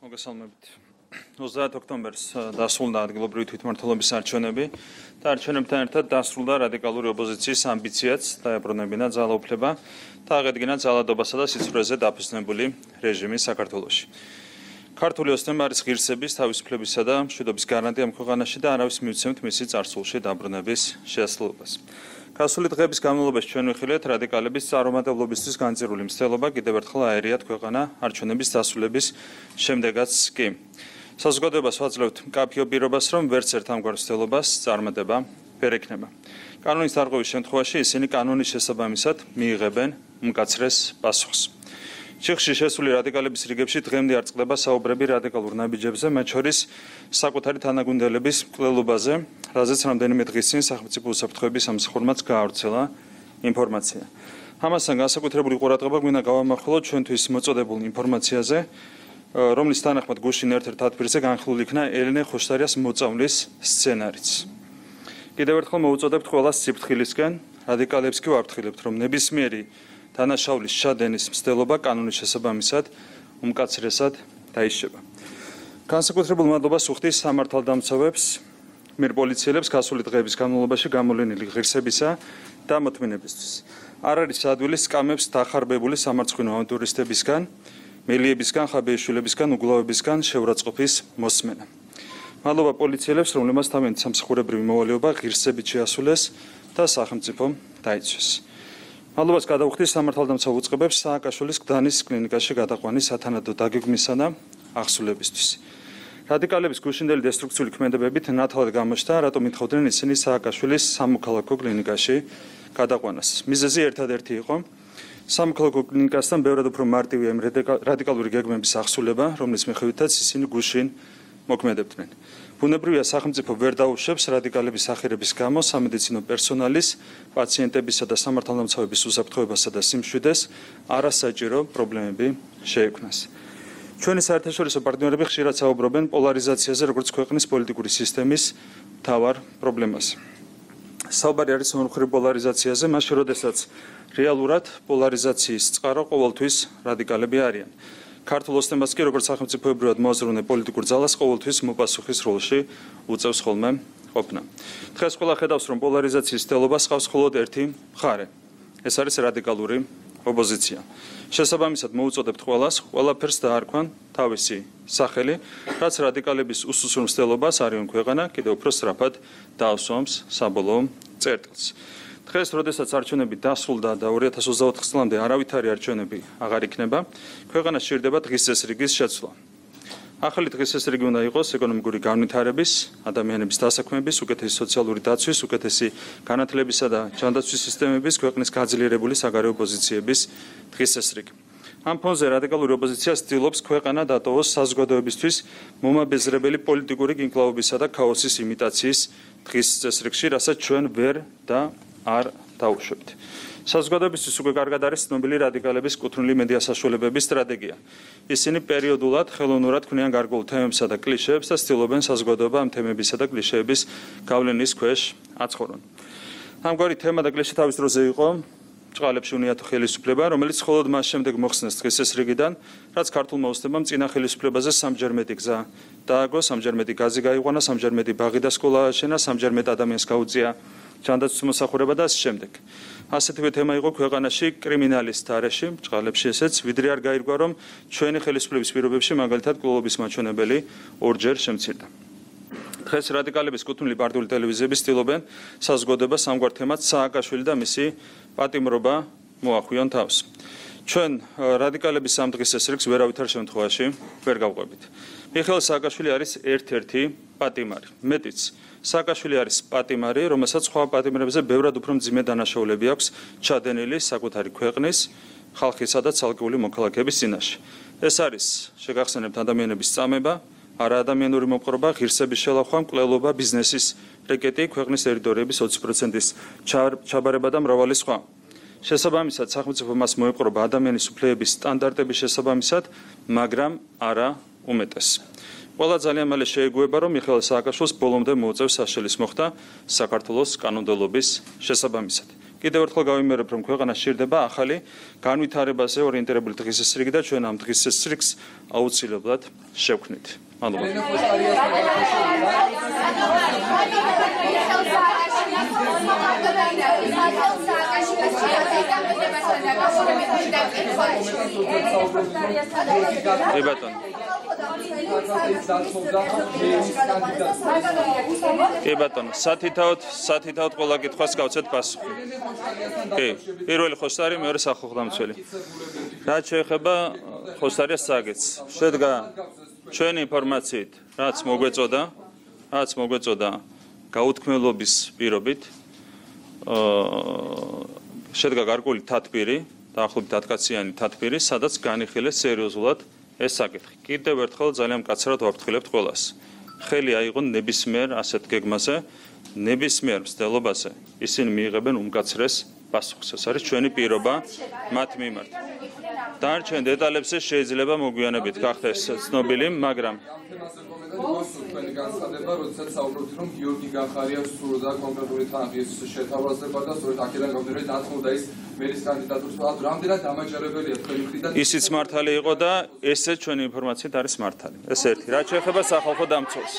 მოგესალმებით. 30 ოქტომბერს დასრულდა ადგილობრივი თვითმმართველობის არჩევნები და არჩევნებთან ერთად დასრულდა რადიკალური ოპოზიციის ამბიციაც დაებრუნებინა ძალაუფლება და აღედგინა ძალადობასა და სიცრუეზე დაფუძნებული რეჟიმი საქართველოში. ქართული ოცნება არის ღირსების, თავისუფლებისა და მშვიდობის გარანტია ამ ქვეყანაში და არავის მიუცემთ მისი წარსულში დაბრუნების შესაძლებლობას. გასული დღეების განმავლობაში ჩვენ ვიხილეთ რადიკალების წარუმატებლობისთვის განწირული მცდელობა კიდევ ერთხელ აერიათ ქვეყანა არჩევნების დასრულების შემდეგაც კი. საზოგადოებას ვაძლევთ მკაფიო პირობას, რომ ვერც ერთ ამგვარ მცდელობას წარმატება ვერ ექნება. კანონის დარღვევის შემთხვევაში ისინი კანონის შესაბამისად მიიღებენ უმკაცრეს პასუხს. ჩიხში შესული რადიკალების რიგებში დღემდე არ წყდება საუბრები რადიკალურ ნაბიჯებზე, მათ შორის საკუთარი თანაგუნდელების მკვლელობაზე, რაზეც რამდენიმე დღის წინ სახელმწიფო უსაფრთხოების სამსახურმაც გაავრცელა ინფორმაცია. ამასთან განსაკუთრებული ყურადღება გვინდა გავამახვილოთ ჩვენთვის მოწოდებულ ინფორმაციაზე, რომლის თანახმად გუშინ ერთ-ერთ ათბირზე განხილულ იქნა ელენე ხოშტარიას მოწამვლის სცენარიც. კიდევ ერთხელ მოვუწოდებთ ყველას სიფრთხილისკენ, რადიკალებს კი ვაფრთხილებთ, რომ ნებისმიერი დანაშაულის შადენის მცდელობა კანონის შესაბამისად უმკაცრესად დაიშება. განსაკუთრებულ მადლობას ვუხდის სამართალდამცავებს, მიერ პოლიციელებს გასული დღეების განმავლობაში გამოვლენილი ღირსებისა და მოთმინებისთვის. არ არის ადვილი სკამებს დახარბებული სამარცხვინო ავანტურისტებისგან, მელიებისგან, ხაბეიშვილებისგან, უგლავებისგან შეურაცხყოფის მოსმენა. მადლობა პოლიციელებს, რომლებმაც თავიანთი სამსახურებრივი მოვალეობა ღირსებით შეასრულეს და სახელმწიფო დაიცვეს. მადლობას გადავხდის სამართალდამცავ უწყებებს სააკაშვილის გდანის კლინიკაში გადაყვანის სათანადო დაგეგმვისა და აღსრულებისთვის. რადიკალების გუშინდელი დესტრუქციული ქმედებებით ნათლად გამოჩნდა, რატომ ითხოვდნენ ისინი სააკაშვილის სამოქალაქო კლინიკაში გადაყვანას. მიზეზი ერთადერთი იყო სამოქალაქო კლინიკასთან ბევრად უფრო მარტივია იმ რადიკალური გეგმების აღსრულება, რომლის მიხედვითაც ისინი გუშინ მოქმედებდნენ. ბუნებრივია სახელმწიფო ვერ დაუშვებს რადიკალების ახირების გამო სამედიცინო პერსონალის, პაციენტებისა და სამართალდამცავების უსაფრთხოებასა და სიმშვიდეს არასაჭირო პრობლემები შეექმნას. ჩვენი საერთაშორისო პარტნიორები ხშირად საუბრობენ პოლარიზაციაზე, როგორც ქვეყნის პოლიტიკური სისტემის მთავარ პრობლემაზე. საუბარი არის ორმხრივ პოლარიზაციაზე, მაშინ როდესაც რეალურად პოლარიზაციის წყარო ყოველთვის რადიკალები არიან. ქართულ ოცნებას კი როგორც სახელმწიფოებრივად მოაზროვნე პოლიტიკურ ძალას ყოველთვის მოპასუხის როლში უწევს ხოლმე ყოფნა. დღეს ყველა ხედავს, რომ პოლარიზაციის მცდელობას ჰყავს მხოლოდ ერთი მხარე. ეს არის რადიკალური ოპოზიცია. შესაბამისად მოვუწოდებთ ყველას, ყველაფერს დაარქვან თავისი სახელი, რაც რადიკალების უსუსურ მცდელობას არიან ქვეყანა კიდევ უფრო სწრაფად დაასვამს საბოლოო წერტილს. დღეს, როდესაც არჩევნები დასრულდა და 2024 წლამდე არავითარი არჩევნები აღარ იქნება, ქვეყანა სჭირდება დღის წესრიგის შეცვლა. ახალი დღის წესრიგი უნდა იყოს ეკონომიკური განვითარების, ადამიანების დასაქმების, უკეთესი სოციალური დაცვის, უკეთესი განათლებისა და ჯანდაცვის სისტემების, ქვეყნის გაძლიერებული საგარეო პოზიციების დღის წესრიგი. ამ ფონზე რადიკალური ოპოზიცია ცდილობს ქვეყანა დატოვოს საზოგადოებისთვის მომაბეზრებელი პოლიტიკური კინკლაობისა და ქაოსის იმიტაციის დღის წესრიგში, რასაც ჩვენ ვერ და არ დაუშვებთ. საზოგადოებისთვის უკვე კარგად არის ცნობილი რადიკალების კუთვნილი მედია საშუალებების სტრატეგია. ისინი პერიოდულად ხელოვნურად ქმნიან გარკვეულ თემებსა და კლიშეებს და ცდილობენ საზოგადოება ამ თემებისა და კლიშეების გავლენის ქვეშ აცხოვრონ. ამგვარი თემა და კლიშე თავის დროზე იყო ჭყალებში უნიათო ხელისუფლება, რომელიც მხოლოდ მას შემდეგ მოხსნეს დღის წესრიგიდან, რაც ქართულმა ოცნებამ წინა ხელისუფლებაზე სამჯერ მეტი გზა დააგო, სამჯერ მეტი გაზი გაიყვანა, სამჯერ მეტი ბაღი და სკოლა ააშენა, სამჯერ მეტ ადამიანს გაუწია ჯანდაცვის მოსახურება და ამ შემდეგ. ასეთივე თემა იყო ქვეყანაში კრიმინალის თარეში, ჭყალებში ესეც, ვიდრე არ გაირგვა, რომ ჩვენი ხელისუფლების პირობებში მაგალითად კლუბობის მაჩვენებელი ორჯერ შემცირდა. დღეს რადიკალების კუთვნილი პარტიული ტელევიზიები ცდილობენ საზოგადოებას ამგვარ თემად სააკაშვილი და მისი პატიმრობა მოახვიონ თავს. ჩვენ რადიკალების ამ დღის წესრიგს ვერავითარ შემთხვევაში ვერ გავყვებით. მიხეილ სააკაშვილი არის ერთ-ერთი პატიმარი. მეტიც, სააკაშვილი არის პატიმარი, რომელსაც სხვა პატიმრებზე ბევრად უფრო მძიმე დანაშაულები აქვს ჩადენილი საკუთარი ქვეყნის, ხალხისა და ცალკეული მოქალაქეების წინაშე. ეს არის შეგახსენებთ ადამიანების წამება, არაადამიანური მოპყრობა, ღირსების შელახვა, მკვლელობა, ბიზნესის რეკეტი, ქვეყნის ტერიტორიების 20%-ის ჩაბარება და მრავალი სხვა. შესაბამისად, სახელმწიფო მას მოეპყრობა ადამიანის უფლებების სტანდარტების შესაბამისად, მაგრამ არა უმეტეს. ყველა ძალიან მალე შეეგუება, რომ მიხეილ სააკაშვილს ბოლომდე მოუწევს საშელის მოხდა საქართველოს კანონმდებლობის შესაბამისად. კიდევ ერთხელ გავიმეორებ, რომ ქვეყანა სჭირდება ახალი განვითარებაზე ორიენტირებული დღის წესრიგი და ჩვენ ამ დღის წესრიგს აუცილებლად შევქმნით. მადლობა. კი ბატონო, სათითაოდ ყველა კითხვას გავცეთ პასუხი. კი, პირველი ხოსტარი, მეორე სახალხო დამცველი. რაც შეეხება ხოსტარიას საგეთს, შედგა ჩვენი ინფორმაციით, რაც მოგვეწოდა გაუთქმელობის პირობით, შედგა გარკვეული თათბირი, დაახლოებით 10 კაციანი თათბირი, სადაც განიხილეს სერიოზულად ეს საკითხი. კიდევ ერთხელ ძალიან მკაცრად ვაფრთხილებთ ყველას. ხელი აიღონ ნებისმიერ ასეთ გეგმაზე, ნებისმიერ მცდელობაზე ისინი მიიღებენ უმკაცრეს პასუხს. ეს არის ჩვენი პირობა მათ მიმართ. დანარჩენ დეტალებზე შეიძლება მოგვიანებით გახდეს ცნობილი, მაგრამ თქვენი განცხადება, როდესაც საუბრობთ, რომ გიორგი გახარიას სურდა კონკრეტული თანხის შეთავაზება და სწორედ აქედან გამომდინარე დათმობდა ის მერის კანდიდატურას. რამდენად დამაჯერებელია თქვენი მხრიდან? ისიც მართალი იყო და ესეც ჩვენი ინფორმაციით არის მართალი. ეს ერთი. რაც შეეხება სახალხო დამცველს.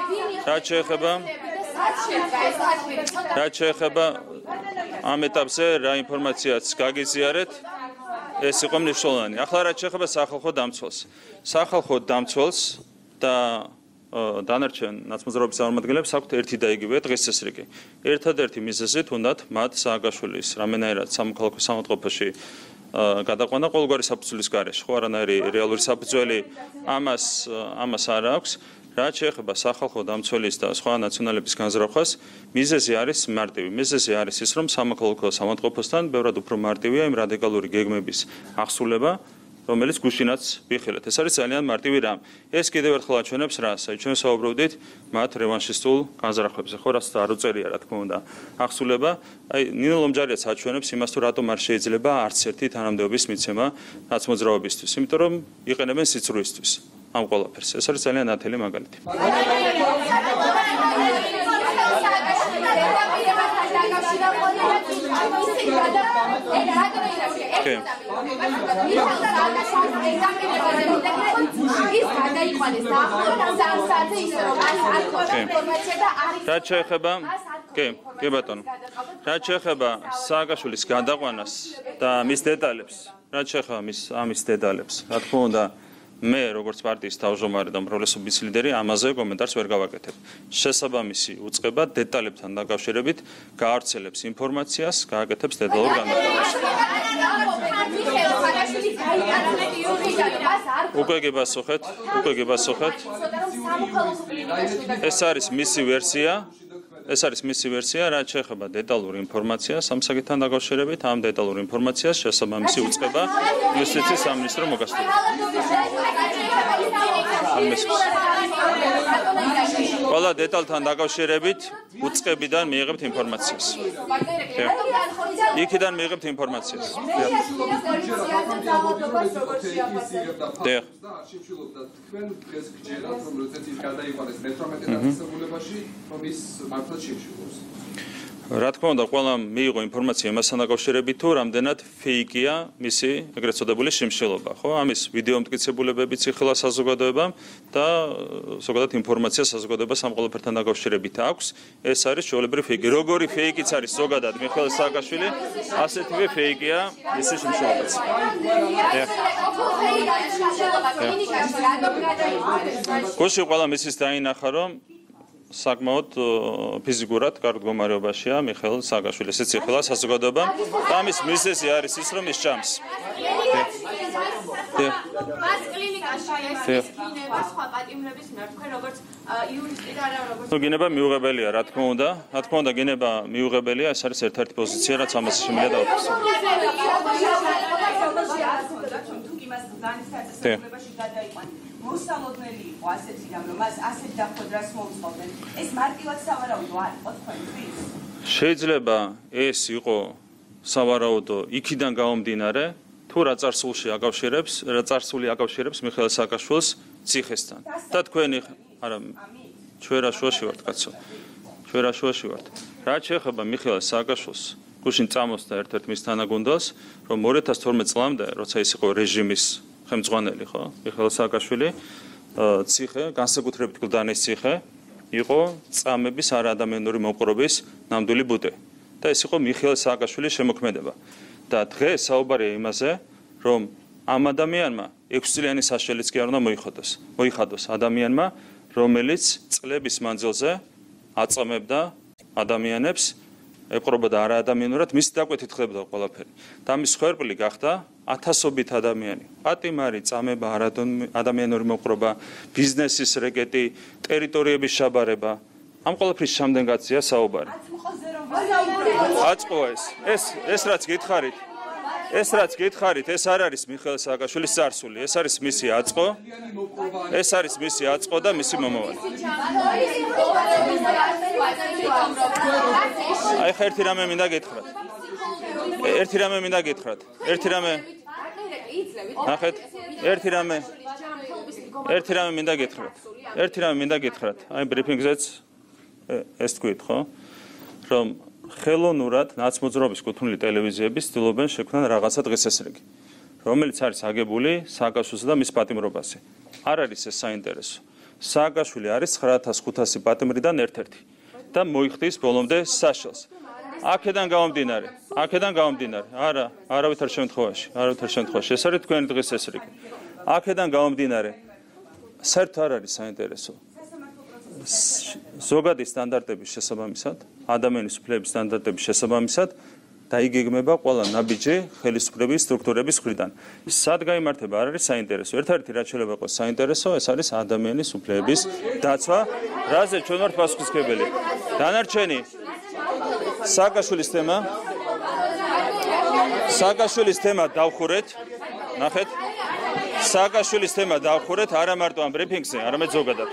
რაც შეეხება ამ ეტაპზე რა ინფორმაციაც გაგიზიარეთ, ეს იყო მნიშვნელოვანი. ახლა რაც შეეხება სახალხო დამცველს. სახალხო დამცველს და დანარჩენ ნაცმოძრაობის წარმომადგენლებს აქვთ ერთი და იგივე დღის წესრიგი. ერთადერთი მიზეზი თუნდაც მათ სააკაშვილის რამენაირად სამოქალაქო სამოწყობოში გადაყვანა ყოველგვარი საფუძვლის გარეშე. ხო, არანაირი რეალური საფუძველი ამას არ აქვს. რაც შეეხება სახალხო დამცველის და სხვა ნაციონალების განზრახვას, მიზეზი არის მარტივი. მიზეზი არის ის, რომ სამოქალაქო სამოწყობოსთან ბევრად უფრო მარტივია იმ რადიკალური გეგმების აღსრულება, რომელიც გუშინაც ვიხილეთ. ეს არის ძალიან მარტივი რამ. ეს კიდევ ერთხელ აჩვენებს რას? აი ჩვენ საუბრობდით მათ რევანშისტულ განზრახვებზე, ხო, რაც არ უწერია, რა თქმა უნდა, აღსრულება. აი ნინო ლომჯარიაც აჩვენებს იმას, თუ რატომ არ შეიძლება არც ერთი თანამდებობის მიცემა ნაცმოძრაობისთვის, იმიტომ რომ იყენებენ სიცრუისთვის ამ ყველაფერს. ეს არის ძალიან ნათელი მაგალითი. რაც შეეხება სააკაშვილის გადაყვანას და მის დეტალებს, რა თქმა უნდა, მე როგორც პარტიის თავმჯდომარე და უმრავლესობის ლიდერი ამაზე კომენტარს ვერ გავაკეთებ. შესაბამისი უწყება დეტალებთან დაკავშირებით გაავრცელებს ინფორმაციას, გააკეთებს დეტალურ განმარტებას. უკვე გებასუხეთ. ეს არის მისი ვერსია, რაც შეეხება დეტალურ ინფორმაციას ამ საკითხთან დაკავშირებით, ამ დეტალურ ინფორმაციას შესაბამისი უწყება იუსტიციის სამინისტრო მოგასწრებს. ყველა დეტალთან დაკავშირებით უწყებიდან მიიღებთ ინფორმაციას. იქიდან მიიღებთ ინფორმაციას. რა თქმა უნდა, ყველა მიიღო ინფორმაცია იმასთან დაკავშირებით, თუ რამდენად ფეიკია მისი ეგრეთ წოდებული შიმშილობა, ხო? ამის ვიდეო მტკიცებულებებიც იხილა საზოგადოებამ და ზოგადად ინფორმაცია საზოგადოებას ამ ყველაფერთან დაკავშირებით აქვს. ეს არის ჩვეულებრივი ფეიკი. როგორი ფეიკიც არის ზოგადად მიხეილ სააკაშვილი, ასეთივე ფეიკია მისი შიმშილობაც. გუშინ ყველა მისის დაინახა, რომ საკმაოდ ფიზიკურად კარგ მდგომარეობაშია მიხეილ სააკაშვილი. ესეც იხილა საზოგადოებამ და ამის მიზეზი არის ის, რომ ის ჭამს. მას კლინიკაში ეს გინება სხვა პატიმრების მიმართ, თქვენ როგორც იურისტი და არა როგორც გინება მიუღებელია, რა თქმა უნდა, გინება მიუღებელია, ეს არის ერთ-ერთი პოზიცია, რაც ამას შემიძლია დავაფიქსო. მოსალოდნელი იყო ასეთი რამ, რომ მას ასეთ დახვედრას მოუწყობდნენ. ეს მარტივად სავარაუდო არ იყო თქვენთვის? შეიძლება ეს იყო სავარაუდო იქიდან გამომდინარე, თუ რა წარსული აკავშირებს მიხეილ სააკაშვილს ციხესთან. და თქვენი არა ჩვენ რა შუაში ვართ, კაცო. ჩვენ რა შუაში ვართ. რაც შეეხება მიხეილ სააკაშვილს გუშინ წამოსდა ერთ-ერთ მის თანაგუნდელს, რომ 2012 წლამდე, როცა ის იყო რეჟიმის ხელმძღვანელი, ხო, მიხეილ სააკაშვილი, ციხე, განსაკუთრებით გლდანის ციხე, იყო წამების არაადამიანური მოპყრობის ნამდვილი ბუდე. და ეს იყო მიხეილ სააკაშვილის შემოქმედება. და დღეს საუბარია იმაზე, რომ ამ ადამიანმა 6 წლიანი საშელიც კი არ უნდა მოიხადოს ადამიანმა, რომელიც წლების მანძილზე აწამებდა ადამიანებს, ეპყრობოდა არაადამიანურად, მის დაკვეთით ხდებოდა ყველაფერი. და მის ხერხული გახდა ათასობით ადამიანი. პატიმარი, წამება, არაადამიანური მოპყრობა, ბიზნესის რეკეტი, ტერიტორიების შაბარება. ამ ყველაფრის შამდენ გაცია საუბარი. აწყოა ეს რაც გითხარით. ეს არ არის მიხეილ სააკაშვილის წარსული, ეს არის მისი აწყო. ეს არის მისი აწყო და მისი მომავალი. აი ხა ერთი რამე მინდა გითხრათ. ნახეთ, ერთი რამე მინდა გითხრათ. აი ბრიფინგზეც ეს თქვით, ხო? რომ ხელოვნურად ნაცმოძრაობის კუთვნილი ტელევიზიების ცდილობენ შექმნან რაღაცა დღესასრიგი, რომელიც არის აგებული სააკაშვილს და მის პატიმრობაზე. არ არის ეს საინტერესო. სააკაშვილი არის 9500 პატიმრიდან ერთ-ერთი და მოიხდის ბოლომდე საშელს. აქედან გამომდინარე, არავითარ შემთხვევაში, ეს არის თქვენი დღესასრიგი. აქედან გამომდინარე, საერთოდ არ არის საინტერესო. ზოგადი სტანდარტების შესაბამისად, ადამიანის უფლებების სტანდარტების შესაბამისად დაიგეგმება ყველა ნაბიჯი ხელისუფლების სტრუქტურების მხრიდან. სად გაიმართება არ არის საინტერესო. ერთ-ერთი რაც შეიძლება იყოს საინტერესო, ეს არის ადამიანის უფლებების დაცვა, რაზე ჩვენ ვართ პასუხისმგებელი. დანარჩენი სააკაშვილის თემა დავხურეთ, ნახეთ. სააკაშვილის თემა დავხურეთ არა მარტო ამ ბრიფინგზე, არამედ ზოგადად.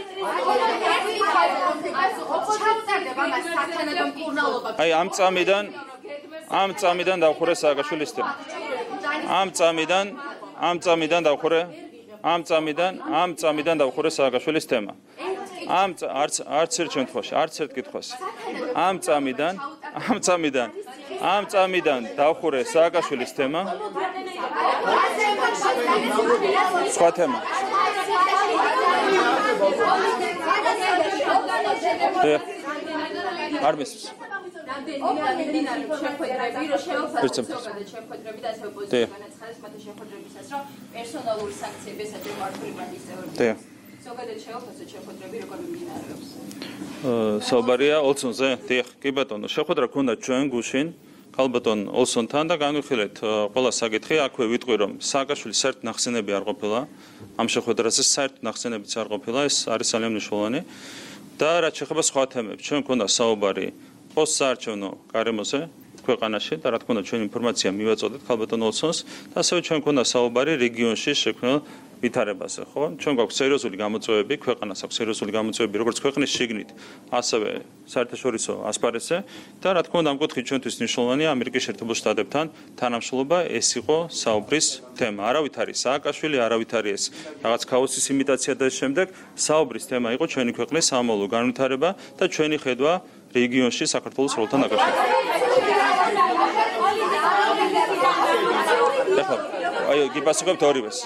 აი ამ წამიდან დავხურე სააკაშვილის თემა. ამ წამიდან დავხურე სააკაშვილის თემა. არც ერთ შემთხვევაში, არც ერთ კითხვას. ამ წამიდან დავხურე სააკაშვილის თემა. სხვა თემა. არ მისვს. პერსონალური სანქციები ესაჭერ მართული ბანდის წევრები. ზოგადად შეუძლია შეხვედრები როგორ მიმდინარეობს. საუბარია ოლსონზე. დიახ, კი ბატონო, შეხვედრა გქონდა ჩვენ გუშინ ქალბატონ ოლსონთან და განვიხილეთ ყველა საკითხი. აქვე ვიტყვი რომ სააკაშვილი საერთოდ ნახსენები არ ყოფილა. ამ შეხვედრაზე საერთოდ ნახსენებიც არ ყოფილა, ეს არის ძალიან მნიშვნელოვანი. და რაც შეეხება სხვა თემებს, ჩვენ გქონდა საუბარი პოსტსაარჩევნო გარემოზე ქვეყანაში და რა თქმა უნდა ჩვენ ინფორმაცია მივაწოდეთ ქალბატონ ოლსონს და ასევე ჩვენ გქონდა საუბარი რეგიონში შექმნილ ვითარებაზე, ხო? ჩვენ გვაქვს სერიოზული გამოწვევები, ქვეყანას აქვს სერიოზული გამოწვევები, როგორც ქვეყნის შიგნით, ასევე საერთაშორისო ასპარეზზე და რა თქმა უნდა ამ კუთხით ჩვენთვის მნიშვნელოვანია ამერიკის შეერთებულ შტატებთან თანამშრომლობა, ეს იყო საუბრის თემა. არავით არის სააკაშვილი, არავით არის ეს რაღაც ქაოსის იმიტაცია და შემდეგ საუბრის თემა იყო ჩვენი ქვეყნის სამომავლო განვითარება და ჩვენი ხედვა რეგიონში საქართველოს როლთან დაკავშირებით. აი, გიპასუხებთ ორივეს.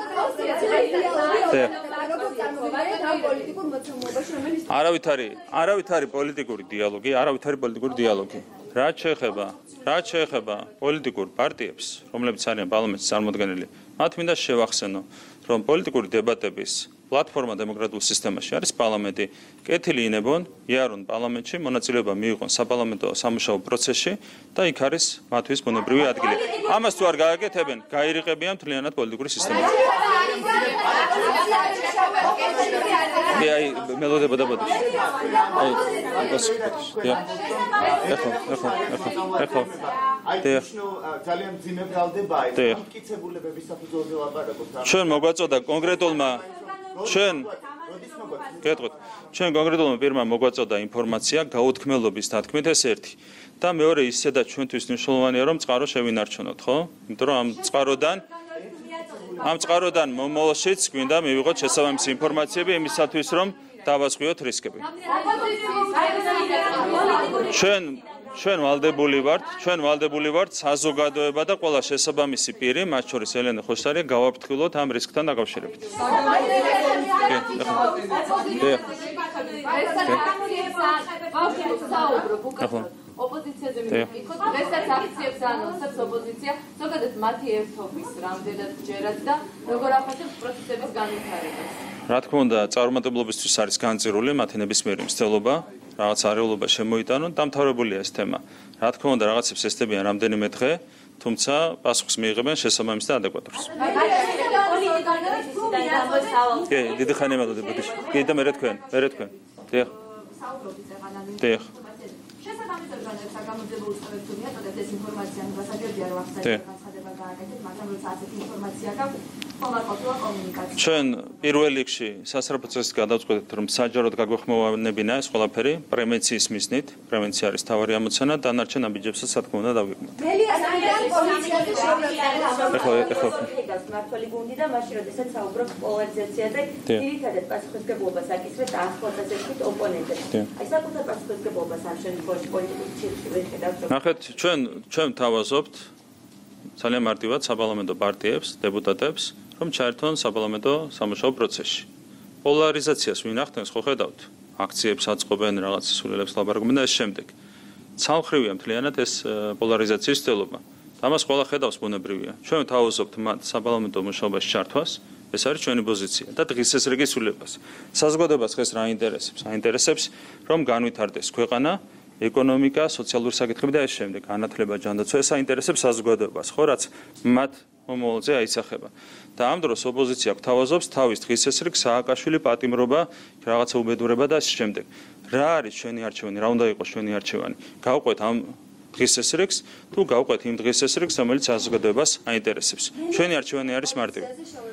არავით არის პოლიტიკური დიალოგი. რაც შეეხება პოლიტიკურ პარტიებს, რომლებიც არიან პარლამენტის წარმოადგენელი, მათ მინდა შევახსენო, რომ პოლიტიკური დებატების პლატფორმა დემოკრატიულ სისტემაში არის პარლამენტი. კეთილი ინებონ, იარონ პარლამენტში, მონაწილეობა მიიღონ საპარლამენტო სამუშაო პროცესში და იქ არის მათთვის ბუნებრივი ადგილი. ამას თუ არ გააკეთებენ, გაირიყებიან მთლიანად პოლიტიკური სისტემა. აი, მელოდება დაბადოს. აი, ეხლა. ძალიან ძიმე ბრალდება ეს მტკიცებულებების საფუძველზე ლაპარაკობთ. ჩვენ მოგვაწოდა კონკრეტულმა ჩვენ კონკრეტულმა პირმა მოგვაწოდა ინფორმაცია გაუთქმელობის თქმით ეს ერთი და მეორე ისედაც ჩვენთვის მნიშვნელოვანია რომ წყარო შევინარჩუნოთ, ხო? იმიტომ რომ ამ წყაროდან მომავალშიც გვინდა მივიღოთ შესაბამისი ინფორმაციები იმისათვის რომ დავასხვიოთ რისკები. ჩვენ ვალდებული ვართ საზოგადოება და ყველა შესაბამისი პირი, მათ შორის ელენე ხოშტარია, გავაფრთხილოთ ამ რისკთან დაკავშირებით. ოპოზიციაზე მივიქოთ, დღესაც აქციებს ანონსებს ოპოზიცია, ზოგადად მათი ერთობის რამდენად ჯერაც და როგორ ახორციელებს პროცესების განვითარებას. რა თქმა უნდა, წარუმატებლობისთვის არის განწირული მათი ნებისმიერი მცდელობა, რაღაც არეულობა შემოიტანონ, დამთავრებულია ეს თემა. რა თქმა უნდა, რაღაცებს ესწებიან რამდენიმე დღე, თუმცა პასუხს მიიღებენ შესაბამის და ადეკვატურს. კი, დიდი ხანია მეგობრებო. კი, და მე თქვენ. დიახ. დიახ. შესაბამისად, გამოძებულ წყაროებს თუ მიაწოდეთ ეს ინფორმაცია, გასაგებია რომ ახსენეთ განცხადება გააკეთეთ, მაგრამ როცა ასეთი ინფორმაცია გაქვთ, ხომ არ ყოფილა კომუნიკაცია. ჩვენ პირველ რიგში სასწრაფო წესით გადავწყვეტეთ, რომ საჯაროდ გაგვეხმოვანებინა ეს ყველაფერი პრევენციის მიზნით, პრევენცია არის თავარი ამოცანა, დანარჩენ ამბიჯებსაც რა თქმა უნდა დავიგმოთ. მართველი გუნდი და მაშინ როდესაც საუბრობ პოლარიზაციაზე, ძირითადად პასუხისმგებლობას აკისრებს ახლადაზრდით ოპონენტებს. აი საკუთარ პასუხისმგებლობას ამ შემთხვევაში პოლიტიკურ ცირკში ვერ ხედავთ. ნახეთ, ჩვენ თავაზობთ ძალიან მარტივად საპარლამენტო პარტიებს, დეპუტატებს, რომ ჩაერთონ საპარლამენტო სამუშაო პროცესში. პოლარიზაციას ვინახდენს, ხო ხედავთ? აქციებს აწყობენ, რაღაც სულელებს ლაპარაკობენ და ეს შემდეგ. ცალმხრივია მთლიანად ეს პოლარიზაციის ცდელობა. ამას ყველა ხედავს ბუნებრივია. ჩვენ თავაზობთ მათ საპარლამენტო მუშაობაში ჩართვას, ეს არის ჩვენი პოზიცია და დღის ეს რიგი სულებას. საზოგადოებას დღეს რა ინტერესებს? აინტერესებს, რომ განვითარდეს ქვეყანა, ეკონომიკა, სოციალური საკითხები და ეს შემდეგ, განათლება, ჯანდაცვა, ეს აინტერესებს საზოგადოებას, ხო, რაც მათ მომავალზე აისახება. და ამ დროს ოპოზიცია გვთავაზობს თავის დღის ეს რიგ სააკაშვილი პატიმრობა, რაღაცა უბედურება და ეს შემდეგ. რა არის ჩვენი არჩევანი, რა უნდა იყოს ჩვენი არჩევანი? გავყვეთ ამ დღის ეს რიგს, თუ გავყვეთ იმ დღის ეს რიგს, რომელიც საზოგადოებას აინტერესებს. ჩვენი არჩევანი არის მარტივი.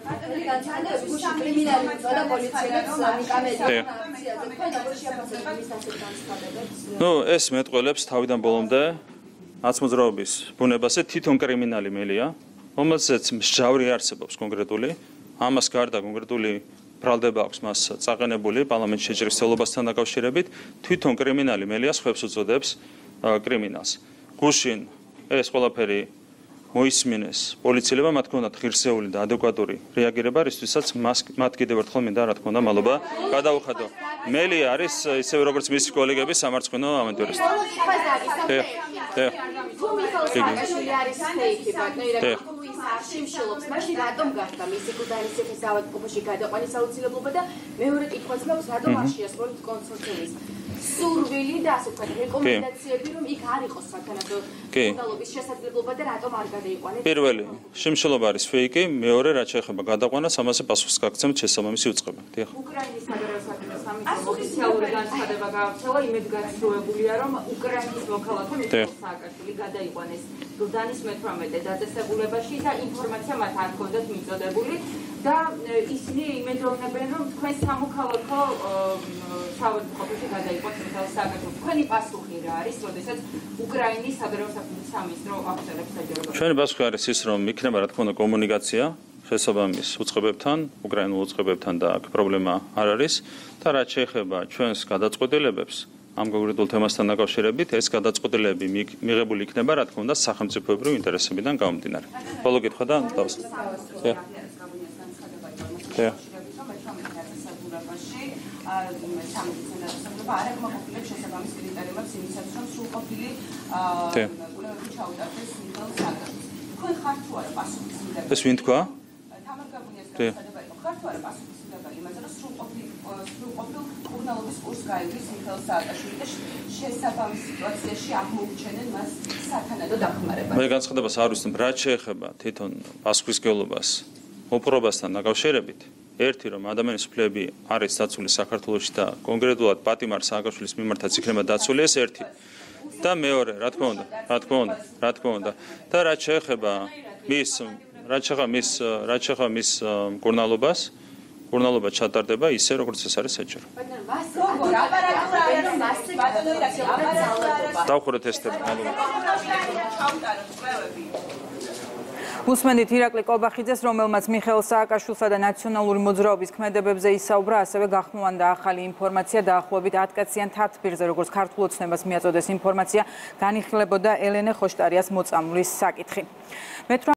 ეს მეტყველებს თავიდან ბოლომდე აცმოძრაობის ბუნებაზე თვითონ კრიმინალი მელია, რომელზეც მსჯავრი არსებობს კონკრეტული, ამას გარდა კონკრეტული ბრალდება აქვს მას წაყენებული პარლამენტში შეჭრის ცდილობასთან დაკავშირებით, თვითონ კრიმინალი მელია სხვებს უწოდებს კრიმინალს. გუშინ ეს ყველაფერი მოისმინეს პოლიციელებმა, მათ ჰქონდათ ღირსეული და ადეკვატური რეაგირება, რისთვისაც მათ კიდევ ერთხელ მინდა რა თქმა უნდა მადლობა გადაუხადო. მელია არის ისევე როგორც მისი კოლეგები სამარცხვინო ავანტურისტი. შიმშილობს მაშინ რატომ გახდა მისი გუდაისის ავადმყოფოში გადაყვანის აუცილებლობა და მეორე კითხვაც მაქვს რატომ არ შეასრულეთ კონსორციუმის სურვილი და ასე ვთქვათ რეკომენდაციები რომ იქ არ იყოს საქანათო კუნდალობის შესაძლებლობა და რატომ არ გადაიყვანეთ პირველი შიმშილობა არის ფეიკი, მეორე რაც შეეხება გადაყვანას ამაზე პასუხს გაგცემთ შესაბამისი უწყება. დიახ. უკრაინის საგარეო საქმეთა სამინისტროს ოფიციალური განცხადება გავრცელა იმედგაცრუებულია რომ უკრაინის მოქალაქე მიხეილ სააკაშვილი გადაიყვანეს გლდანის მე-18 დაწესებულებაში და ინფორმაცია მათ არ ჰქონდათ მიწოდებული და ისინი იმედოვნებენ რომ თქვენ სამოქალაქო საავადმყოფოში გადაიყვანთ მიხეილ სააკაშვილს. თქვენი პასუხი რა არის, როდესაც უკრაინის საგარეო საქმეთა სამინისტრო აღწერებს საჯაროდებას? ჩვენი პასუხი არის ის, რომ იქნება რა თქმა უნდა კომუნიკაცია შესაბამის უწყებებთან, უკრაინულ უწყებებთან და აქ პრობლემა არ არის და რაც შეეხება ჩვენს გადაწყვეტილებებს ამ კონკრეტულ თემასთან დაკავშირებით, ეს გადაწყვეტილebები მიღებული იქნება რა თქმა უნდა სახელმწიფოებრივი ინტერესებიდან გამომდინარე. ბოლო კითხვა და დავს. ეს ვინ თქვა? კურნალობის კურსს გაიგებს მიხეილ სააკაშვილი და შესაბამის სიტუაციაში აღმოუჩენენ მას საქანადო დახმარებას. მე განცხადებას არ ვისწრებ, რაც შეეხება თვითონ პასუხისმგებლობას მოპყრობასთან დაკავშირებით. ერთი რომ ადამიანის უფლებები არის დაცული საქართველოში და კონკრეტულად პატიმარ სააკაშვილის მიმართაც იქნება დაცული, ეს ერთი. და მეორე, რა თქმა უნდა, და რაც შეეხება მის კურნალობას კურნალობა ჩატარდება ისე როგორც ეს არის საჭირო. დავხურეთ ეს თემა. უსმენდით ირაკლი კობახიძეს, რომელმაც მიხეილ სააკაშვილსა და ნაციონალური მოძრაობის ქმედებებზე ისაუბრა, ასევე გახმოვანდა ახალი ინფორმაცია დაახლოებით 10 კაციან თათბირზე, როგორც ქართულ ოცნებას მიაწოდეს ინფორმაცია, განიხილებოდა ელენე ხოშტარიას მოწამვლის საკითხი.